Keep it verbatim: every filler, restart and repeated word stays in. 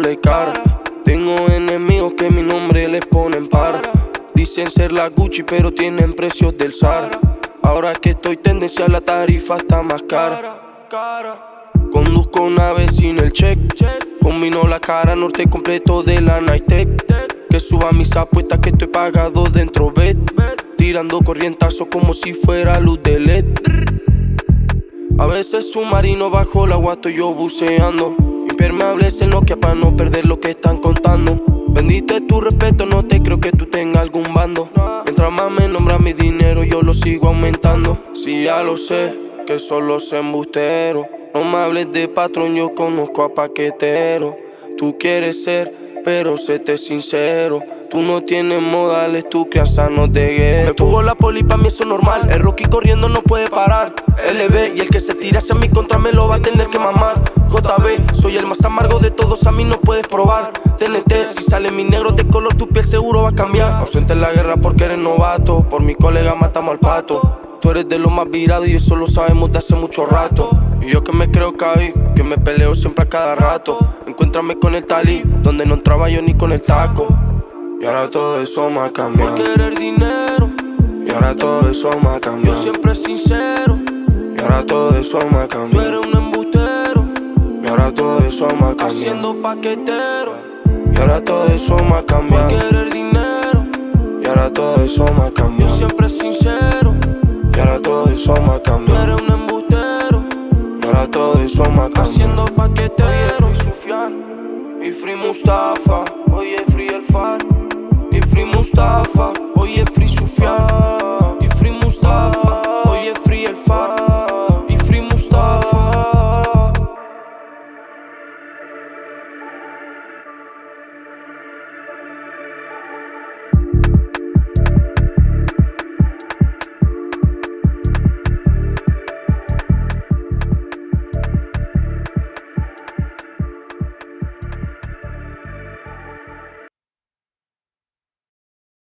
doble cara. Tengo enemigos que mi nombre les ponen para. Dicen ser la Gucci pero tienen precios del Zara. Ahora que estoy tendencia la tarifa está más cara. Conduzco nave sin el check. Combino la cara norte completo de la Nightec. Que suba mis apuestas que estoy pagado dentro bet. Tirando corrientazos como si fuera luz de L E D. A veces submarino bajo el agua estoy yo buceando. Impermeables en Nokia para no perder lo que están contando. Vendiste tu respeto, no te creo que tú tengas algún bando. Mientras más me nombra mi dinero, yo lo sigo aumentando. Si ya lo sé, que son los embusteros. No me hables de patrón, yo conozco a paquetero. Tú quieres ser, pero séte sincero. Tú no tienes modales, tu crianza no de gueto. Me fugó la poli, pa' mí eso es normal. El Rocky corriendo no puede parar. L B y el que se tire hacia mi contra me lo va a tener que mamar. J B, soy el más amargo de todos, a mí no puedes probar. T N T, si sale mi negro de color, tu piel seguro va a cambiar. Ausente en la guerra porque eres novato. Por mi colega matamos al pato. Tú eres de lo más virado y eso lo sabemos de hace mucho rato. Y yo que me creo caí, que me peleo siempre a cada rato. Encuéntrame con el talí, donde no entraba yo ni con el taco. Y ahora todo eso me ha cambiado. Por querer dinero. Y ahora todo eso me ha cambiado. Yo siempre sincero. Y ahora todo eso me ha cambiado. Tú eres un embustero. Y ahora todo eso me ha cambiado. Haciendo paquetero. Y ahora todo eso me ha cambiado. Por querer dinero. Y ahora todo eso me ha cambiado. Yo siempre sincero. Y ahora todo eso me ha cambiado. Tú eres un embustero. Y ahora todo eso me ha cambiado. Haciendo paquetero. Oye, Sufian y Free Mustafa. Oye, Free el Far. Y Free Mustafa. Oye,